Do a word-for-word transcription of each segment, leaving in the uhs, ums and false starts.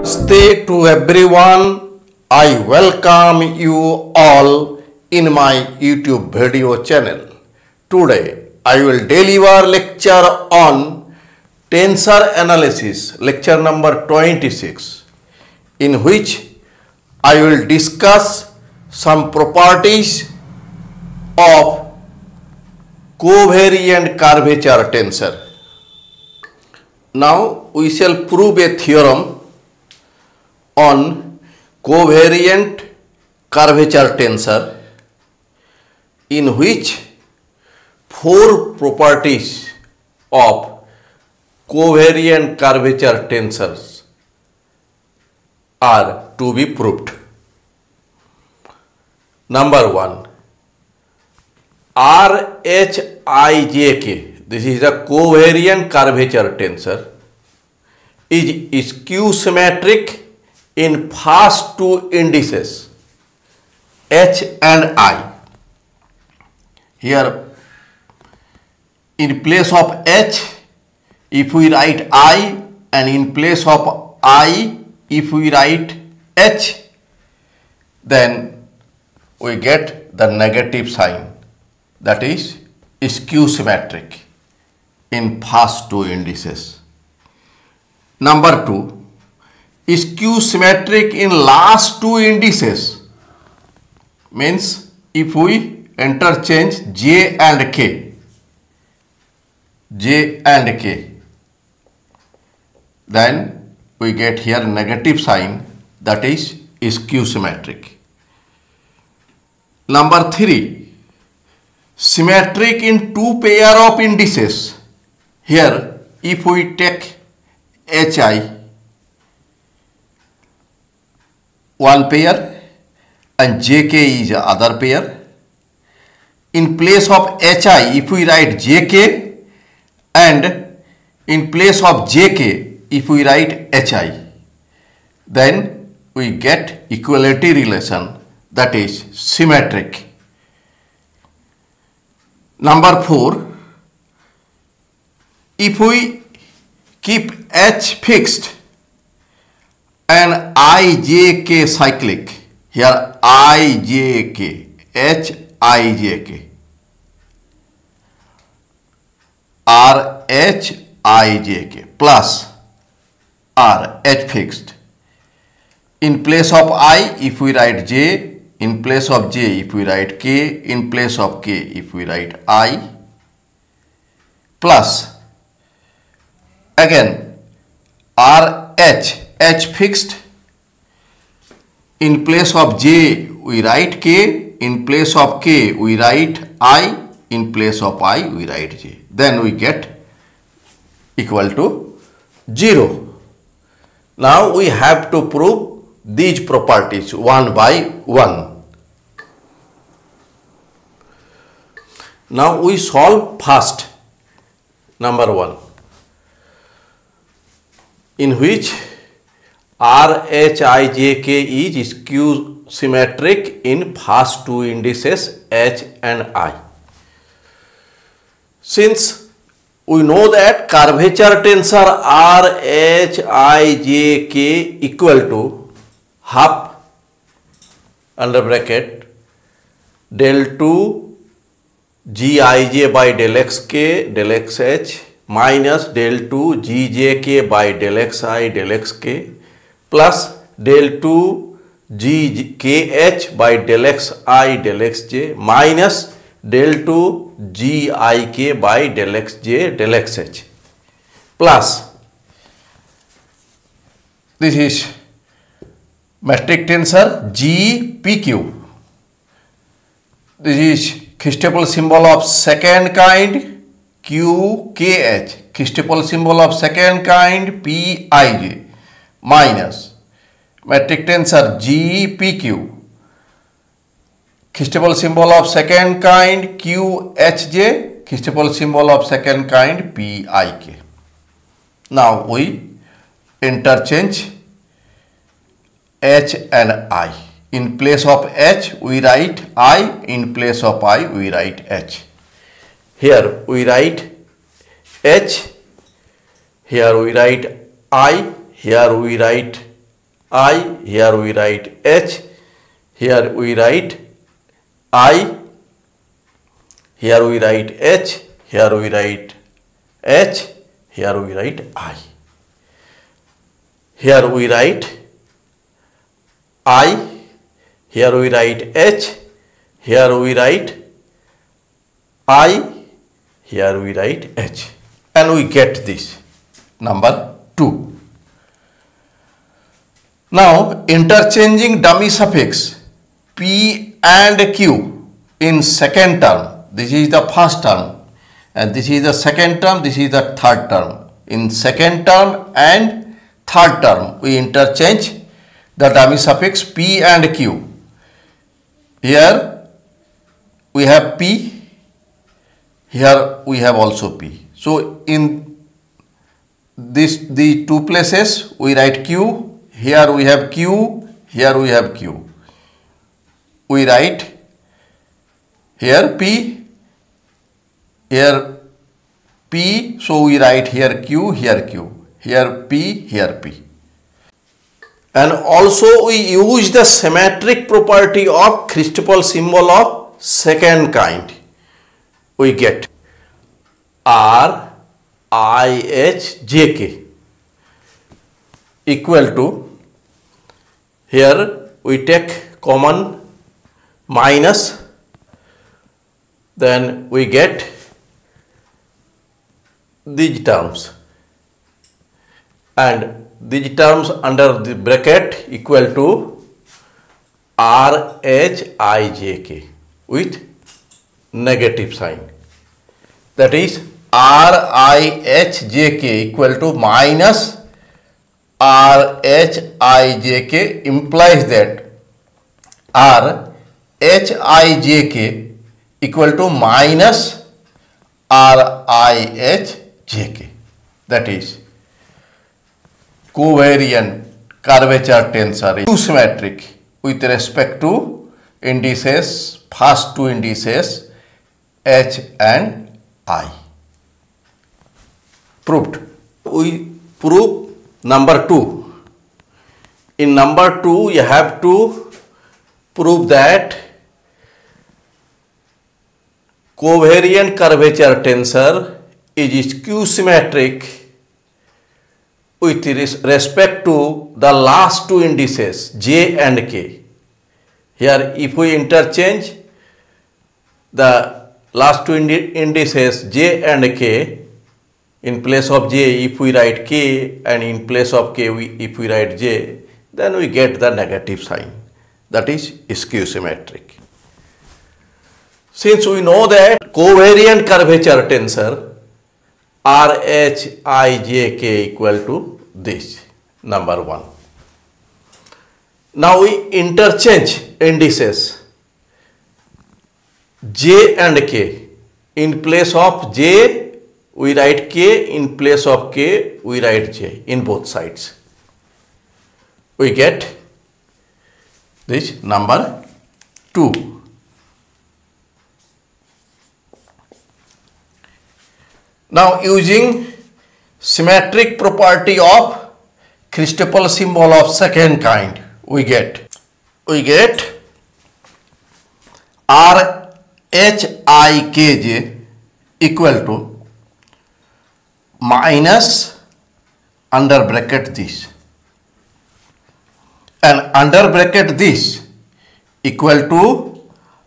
Namaste to everyone. I welcome you all in my YouTube video channel. Today I will deliver lecture on tensor analysis, lecture number twenty-six, in which I will discuss some properties of covariant curvature tensor. Now we shall prove a theorem on covariant curvature tensor, in which four properties of covariant curvature tensors are to be proved. Number one, R H I J K, this is a covariant curvature tensor, is skew symmetric in first two indices H and I. Here in place of H, if we write I, and in place of I, if we write H, then we get the negative sign, that is skew symmetric in first two indices. Number two, skew symmetric in last two indices means if we interchange J and K, J and K, then we get here negative sign, that is skew symmetric. Number three, symmetric in two pair of indices. Here if we take H I, one pair, and J K is other pair. In place of H I, if we write J K, and in place of J K, if we write H I, then we get equality relation, that is symmetric. Number four, if we keep H fixed and I J K cyclic, here I J K, H I J K, R H I J K plus R H fixed. In place of I, if we write J, in place of J, if we write K, in place of K, if we write I, plus again R H, H fixed, in place of J we write K, in place of K we write I, in place of I we write J, then we get equal to zero. Now we have to prove these properties one by one. Now we solve first number one, in which R H I J K is skew symmetric in first two indices H and I. Since we know that curvature tensor R H I J K equal to half under bracket del two G I J by del X K del X H minus del two G J K by del X I del X K plus del two G K H by del X I del X J minus del two G I K by del X J del X H plus, this is metric tensor G P Q. This is Christoffel symbol of second kind Q K H, Christoffel symbol of second kind P I J minus metric tensor G P Q, Christoffel symbol of second kind Q H J, Christoffel symbol of second kind P I K. Now we interchange H and I. In place of H we write I, in place of I we write H. Here we write H, here we write I, here we write I, here we write H, here we write I, here we write H, here we write H, here we write I. Here we write I, here we write H, here we write I, here we write H, and we get this number two. Now interchanging dummy suffix P and Q in second term, this is the first term and this is the second term, this is the third term. In second term and third term we interchange the dummy suffix P and Q. Here we have P, here we have also P. So in this the two places we write Q, here we have Q, here we have Q. We write here P, here P, so we write here Q, here Q, here P, here P. And also we use the symmetric property of Christoffel symbol of second kind. We get R I H J K equal to, here we take common minus, then we get these terms, and these terms under the bracket equal to R H I J K with negative sign. That is R I H J K equal to minus R H I J K implies that R H I J K equal to minus R I H J K. That is covariant curvature tensor is symmetric with respect to indices, first two indices H and I. Proved. We prove number two. In number two you have to prove that covariant curvature tensor is skew symmetric with respect to the last two indices J and K. Here if we interchange the last two indices J and K, in place of J if we write K and in place of K we, if we write J, then we get the negative sign, that is skew symmetric. Since we know that covariant curvature tensor R H I J K equal to this, number one. Now we interchange indices J and K. In place of J we write K, in place of K we write J in both sides. We get this number two. Now using symmetric property of Christoffel symbol of second kind, we get we get R H I K J equal to minus under bracket this and under bracket this equal to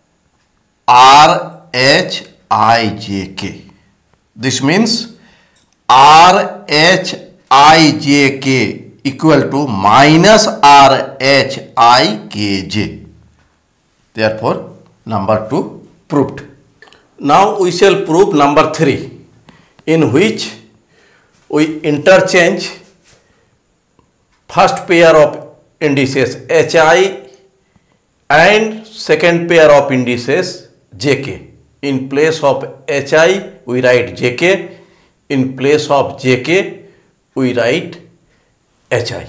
R H I J K. This means R H I J K equal to minus R H I K J. Therefore, number two proved. Now we shall prove number three, in which we interchange first pair of indices H I and second pair of indices J K. In place of H I we write J K, in place of J K we write H I.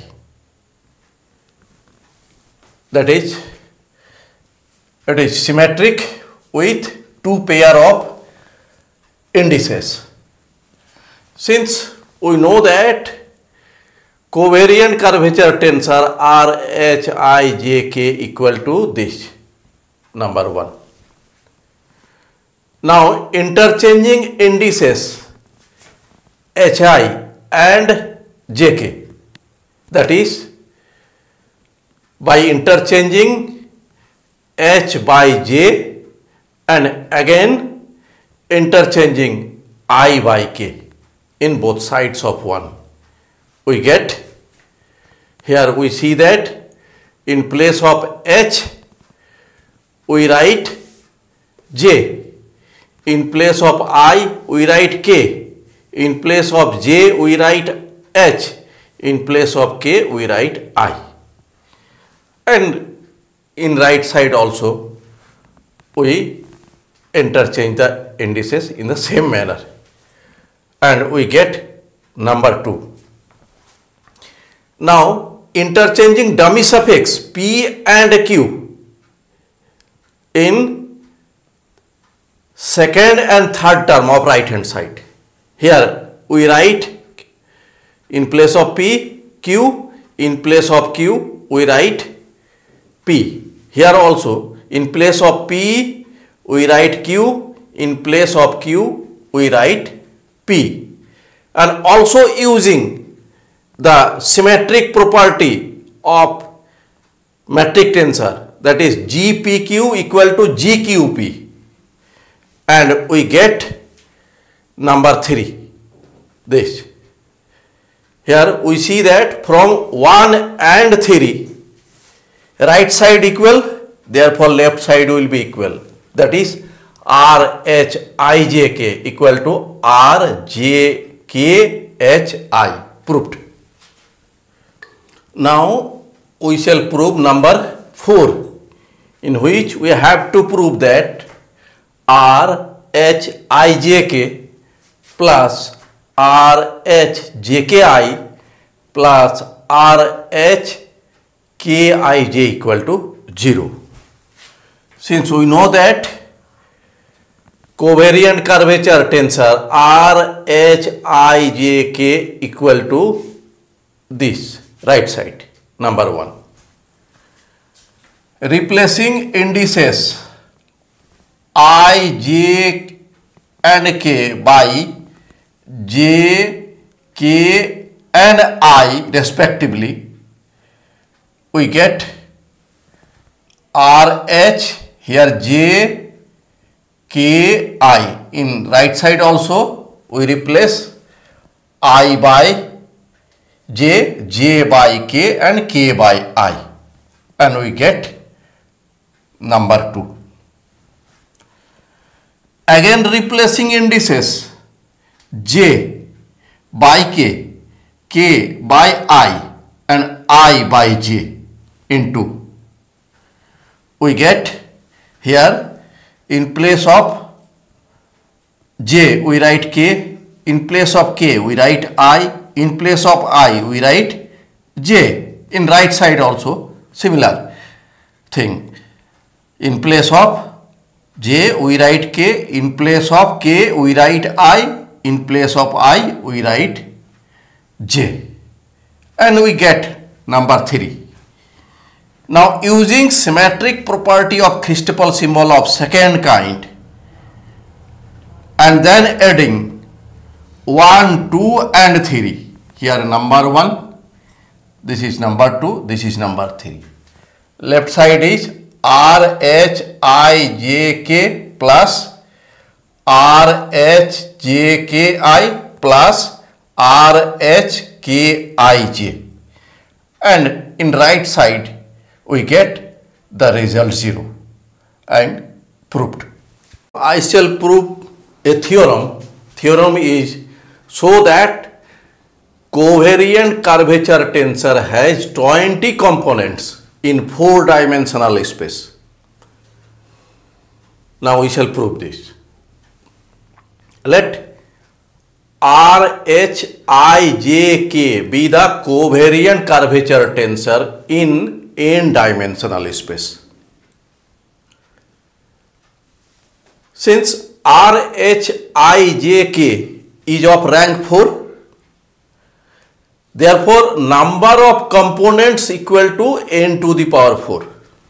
That is, it is symmetric with two pair of indices. Since we know that covariant curvature tensor R H I J K equal to this, number one. Now interchanging indices H I and J K, that is by interchanging H by J and again interchanging I by K in both sides of one, we get, here we see that in place of H we write J, in place of I we write K, in place of J we write H, in place of K we write I, and in right side also we interchange the indices in the same manner and we get number two. Now interchanging dummy suffix P and Q in second and third term of right hand side. Here we write in place of P Q, in place of Q we write P. Here also in place of P we write Q, in place of Q we write P, and also using the symmetric property of metric tensor, that is G P Q equal to G Q P, and we get number three, this. Here we see that from one and three right side equal, therefore left side will be equal, that is R H I J K equal to R J K H I, proved. Now we shall prove number four, in which we have to prove that R H I J K plus R H J K I plus R H K I J equal to zero. Since we know that covariant curvature tensor R H I J K equal to this, right side, number one. Replacing indices I, J and K by J, K and I respectively, we get R H, here J, K, I. In right side also we replace I by J, J by K and K by I, and we get number two. Again replacing indices J by K, K by I and I by J into, we get here in place of J we write K, in place of K we write I, in place of I we write J. In right side also similar thing, in place of J we write K, in place of K we write I, in place of I we write J, and we get number three. Now using symmetric property of Christoffel symbol of second kind and then adding one, two and three, here number one, this is number two, this is number three. Left side is R H I J K plus R H J K I plus R H K I J, and in right side we get the result zero, and proved. I shall prove a theorem. Theorem is so that covariant curvature tensor has twenty components in four dimensional space. Now we shall prove this. Let R H I J K be the covariant curvature tensor in n dimensional space. Since R H I J K is of rank four, Therefore, number of components equal to n to the power four.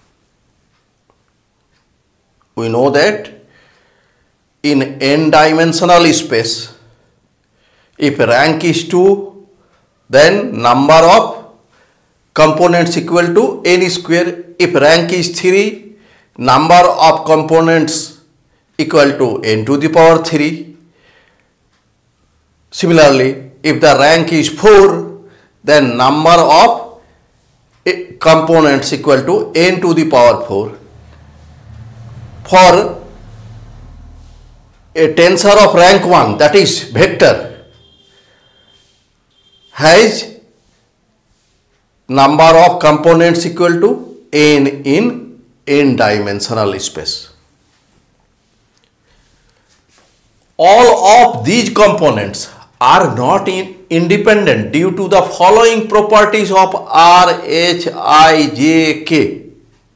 We know that in n dimensional space, if rank is two, then number of components equal to n square. If rank is three, number of components equal to n to the power three. Similarly, if the rank is four, then number of components equal to n to the power four. For a tensor of rank one, that is vector, has number of components equal to n in n dimensional space. All of these components are not in independent due to the following properties of R, H, I, J, K.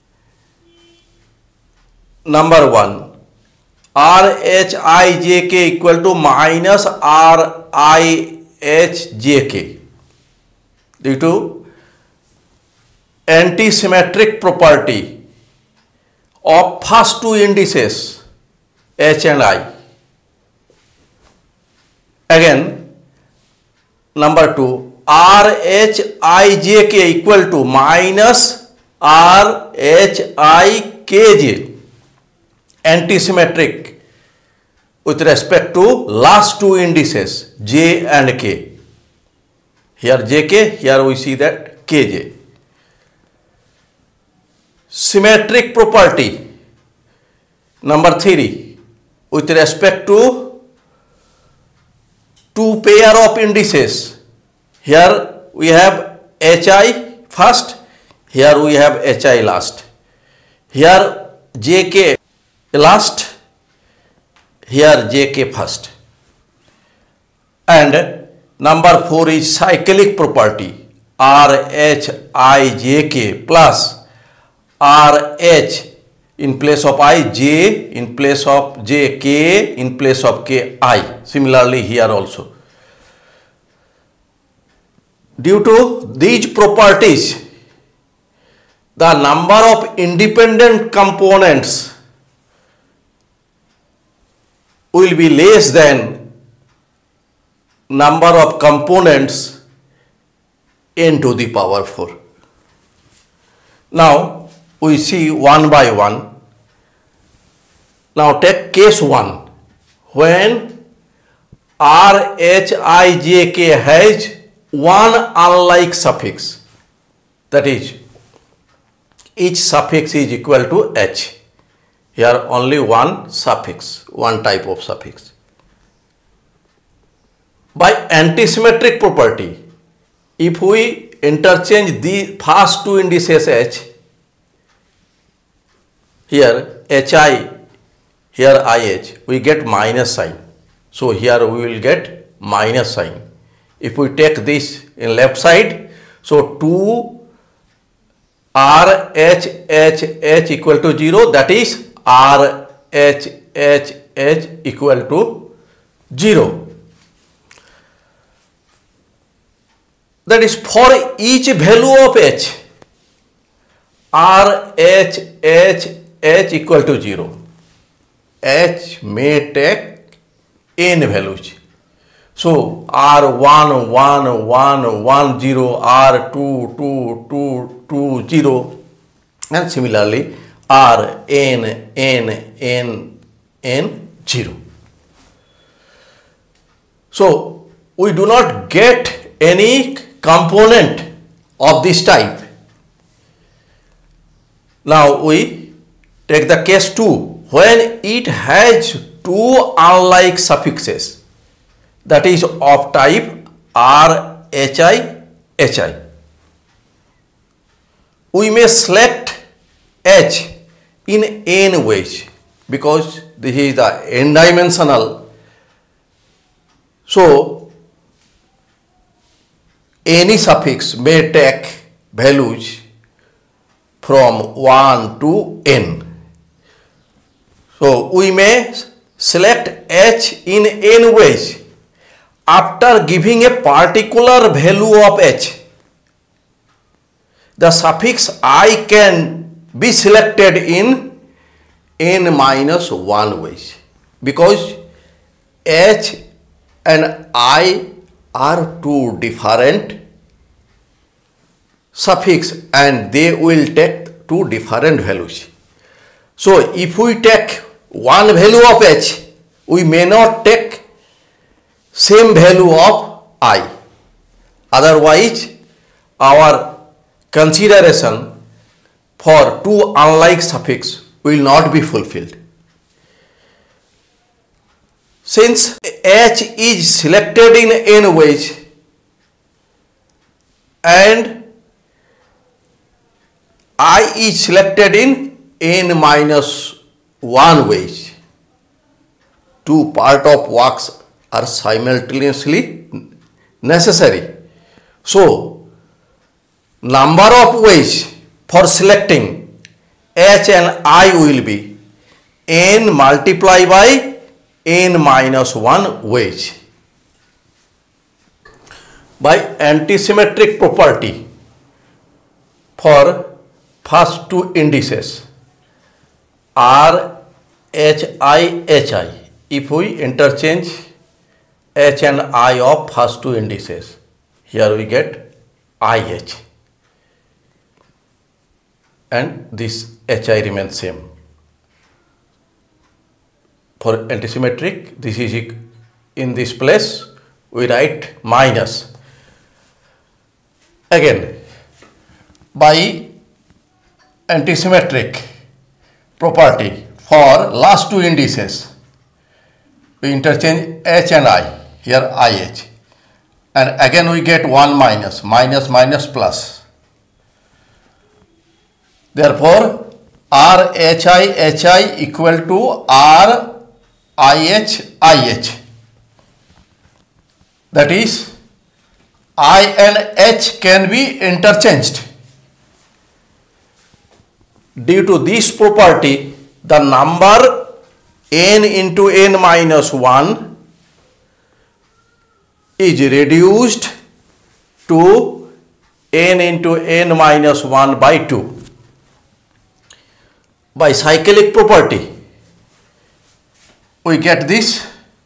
Number one, R, H, I, J, K equal to minus R, I, H, J, K due to antisymmetric property of first two indices H and I. Again, number two, R, H, I, J, K equal to minus R, H, I, K, J, antisymmetric with respect to last two indices J and K. Here J K, here we see that K J. Symmetric property number three, with respect to two pair of indices. Here we have H I first, here we have H I last. Here J K last, here J K first. And number four is cyclic property, R, H, I, J, K plus R, H in place of I, J in place of J, K in place of K, I. Similarly here also. Due to these properties, the number of independent components will be less than number of components n to the power four. Now we see one by one. Now take case one, when R, H, I, J, K has one unlike suffix, that is each suffix is equal to H. Here only one suffix, one type of suffix. By antisymmetric property, if we interchange the first two indices H, here H I, here I H, we get minus sign. So here we will get minus sign. If we take this in left side, so two R, H, H, H equal to zero, that is R, H, H, H equal to zero. That is for each value of H, R, H, H, H equal to zero. H may take n values. So R one, one, one, one, zero, R two, two, two, two, zero, and similarly R n, n, n, n, zero. So we do not get any component of this type. Now we take the case two, when it has two unlike suffixes, that is of type R, H I, H I. We may select H in n ways because this is the n dimensional. So any suffix may take values from one to n. So we may select H in n ways. after giving a particular value of h, the suffix I can be selected in n minus one ways, because h and I are two different suffix and they will take two different values. So if we take one value of h, we may not take same value of I. Otherwise, our consideration for two unlike suffix will not be fulfilled. Since h is selected in n ways and I is selected in n minus one ways, two part of works are simultaneously necessary. So, number of ways for selecting h and I will be n multiplied by n minus one ways. By antisymmetric property for first two indices R, H I, H I, if we interchange h and I of first two indices, here we get I H and this H I remains same. For antisymmetric, this is in this place we write minus. Again, by antisymmetric property for last two indices, we interchange h and I, here I H, and again we get one minus, minus minus plus. Therefore, R H I H I equal to R I H I H. That is, I and H can be interchanged. Due to this property, the number n into n minus one is reduced to n into n minus one by two. By cyclic property, we get this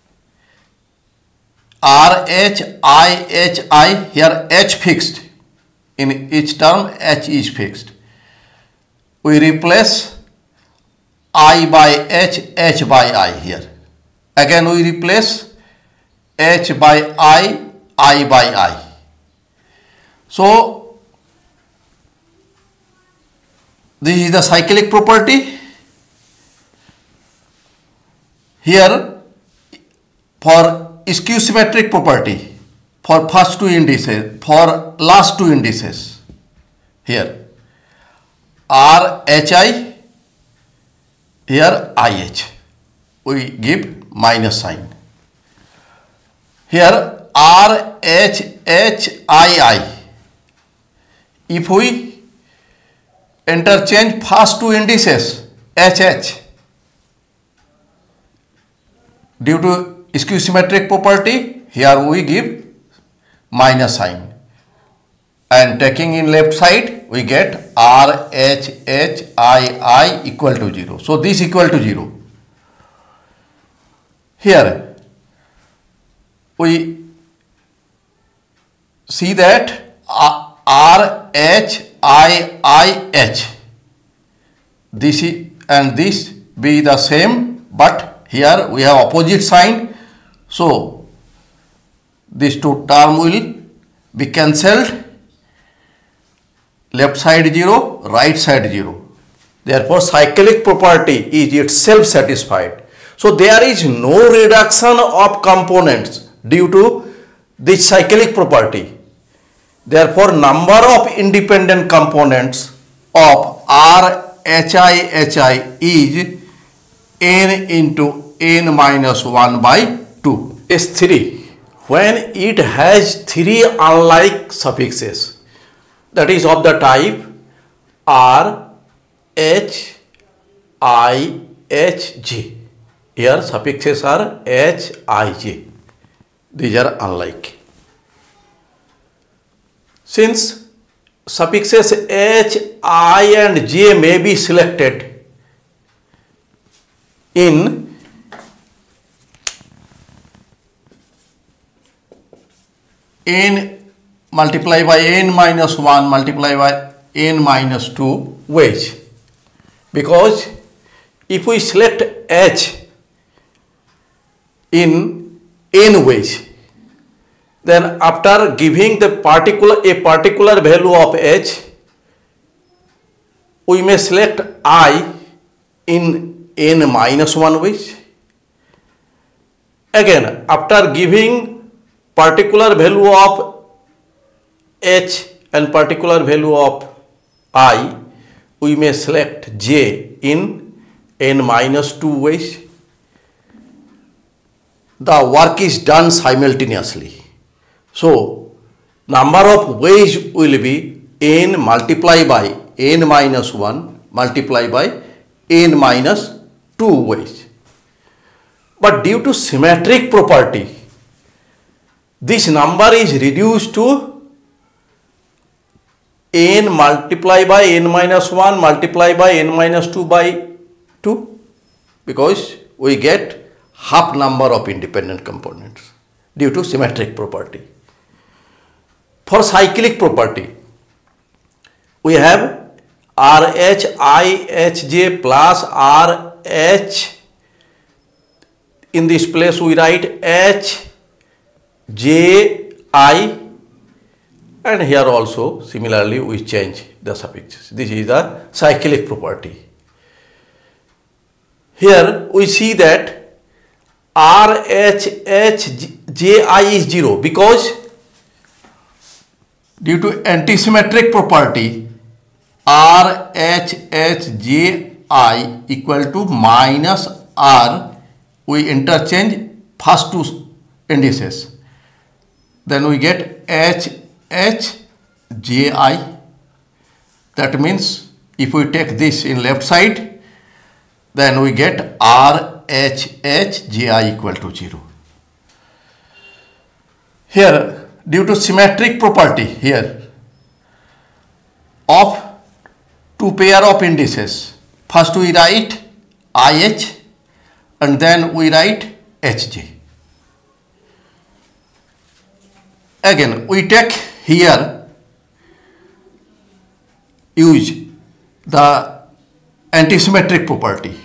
R H I H I, here H fixed, in each term H is fixed. We replace I by H, H by I here. Again we replace H by I, I by I. So this is the cyclic property. Here for skew symmetric property for first two indices, for last two indices, here R H I, here I H, we give minus sign. Here R H H I I, if we interchange first two indices H H, due to skew symmetric property, here we give minus sign, and taking in left side we get R H H I I equal to zero. So this equal to zero. Here we see that R H I I H, this is and this be the same, but here we have opposite sign. So these two term will be cancelled. Left side zero, right side zero. Therefore, cyclic property is itself satisfied. So there is no reduction of components due to this cyclic property. Therefore, number of independent components of R H I H I is n into n minus one by two is three. When it has three unlike suffixes, that is of the type R, H, I, H, J. Here suffixes are H, I, J. these are unlike. Since suffixes h, I and j may be selected in n multiply by n minus one multiply by n minus two ways, because if we select h in n ways, then after giving the particular a particular value of h, we may select I in n minus one ways. Again, after giving particular value of h and particular value of I, we may select j in n minus two ways. The work is done simultaneously. So, number of ways will be n multiplied by n minus one multiplied by n minus two ways. But due to symmetric property, this number is reduced to n multiplied by n minus one multiplied by n minus two by two, because we get half number of independent components due to symmetric property. For cyclic property, we have R H I H J plus R H. In this place we write H J I, and here also similarly we change the suffixes. This is the cyclic property. Here we see that R H H J I is zero, because due to antisymmetric property R H H J I equal to minus R, we interchange first two indices, then we get H H J I. That means if we take this in left side, then we get R H H J I equal to zero. Here, due to symmetric property here of two pair of indices, first we write I H and then we write H J. Again, we take here, use the antisymmetric property.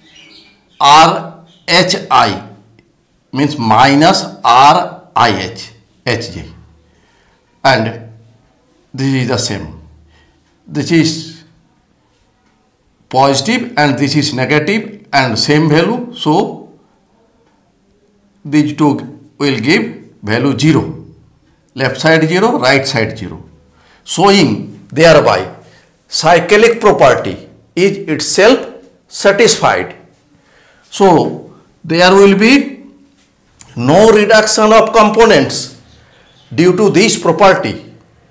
R H I means minus R I H H J, and this is the same. This is positive and this is negative and same value, so these two will give value zero, left side zero, right side zero, showing thereby cyclic property is itself satisfied. So, there will be no reduction of components due to this property.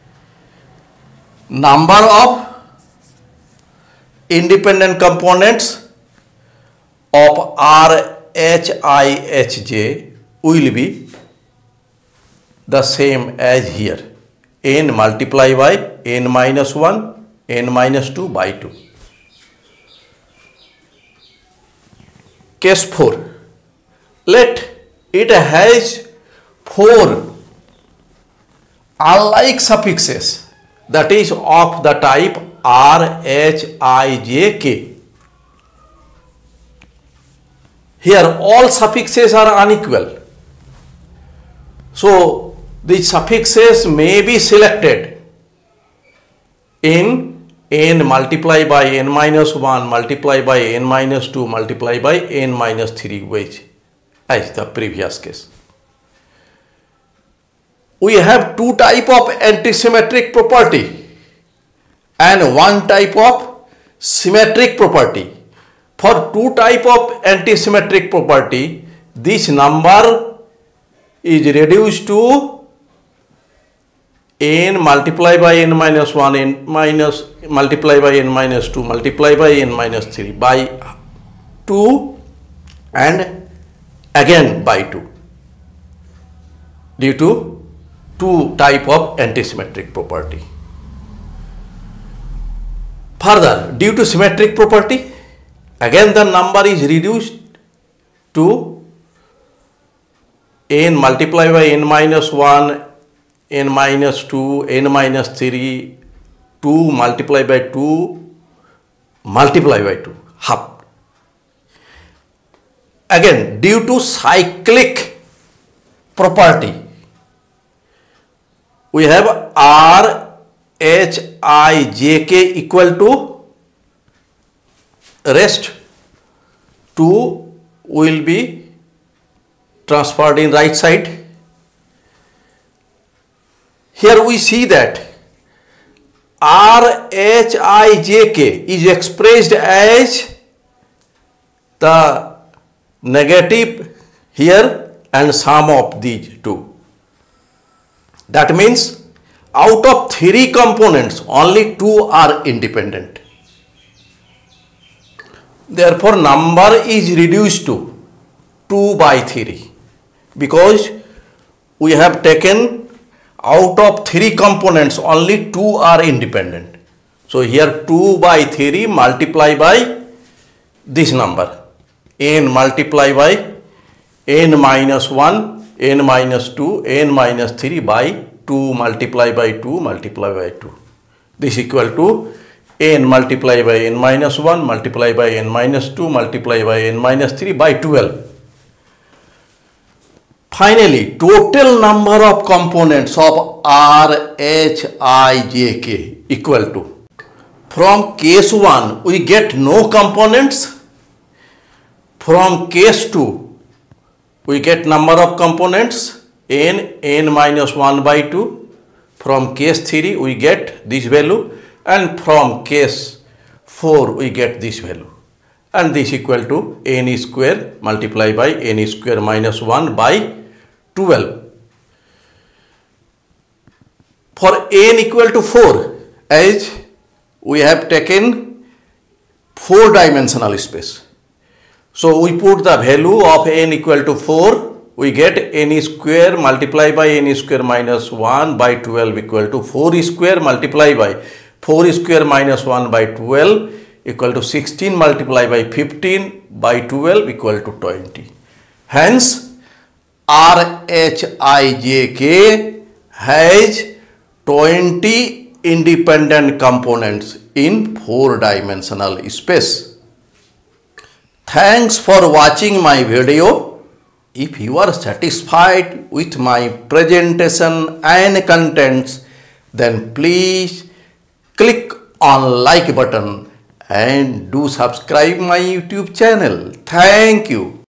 Number of independent components of R H I H J will be the same as here, n multiplied by n minus one, n minus two by two. Case four. Let it has four unlike suffixes, that is of the type R H I J K. Here all suffixes are unequal. So the suffixes may be selected in n multiplied by n minus one multiplied by n minus two multiplied by n minus three ways, as the previous case. We have two type of antisymmetric property and one type of symmetric property. For two type of antisymmetric property, this number is reduced to n multiplied by n minus one, n minus multiplied by n minus two, multiplied by n minus three by two and again by two. due to two type of antisymmetric property. Further, due to symmetric property, again the number is reduced to n multiplied by n minus one, n minus two, n minus three, two multiplied by two, multiplied by two, half. Again, due to cyclic property, we have R H I J K equal to rest two will be transferred in right side. Here we see that R H I J K is expressed as the negative here and sum of these two. That means out of three components, only two are independent. Therefore, number is reduced to two by three because we have taken out of three components, only two are independent. So, here two by three multiply by this number, n multiply by n minus one, n minus two, n minus three by two multiply by two multiply by two. This equal to n multiply by n minus one multiply by n minus two multiply by n minus three by twelve. Finally, total number of components of R H I J K equal to, from case one we get no components, from case two we get number of components n, n minus one by two, from case three we get this value, and from case four we get this value, and this equal to n square multiplied by n square minus one by twelve. For n equal to four, as we have taken four dimensional space, so we put the value of n equal to four, we get n square multiplied by n square minus one by twelve equal to four square multiplied by four square minus one by twelve equal to sixteen multiplied by fifteen by twelve equal to twenty. Hence, R H I J K has twenty independent components in four dimensional space. Thanks for watching my video. If you are satisfied with my presentation and contents, then please click on like button and do subscribe my YouTube channel. Thank you.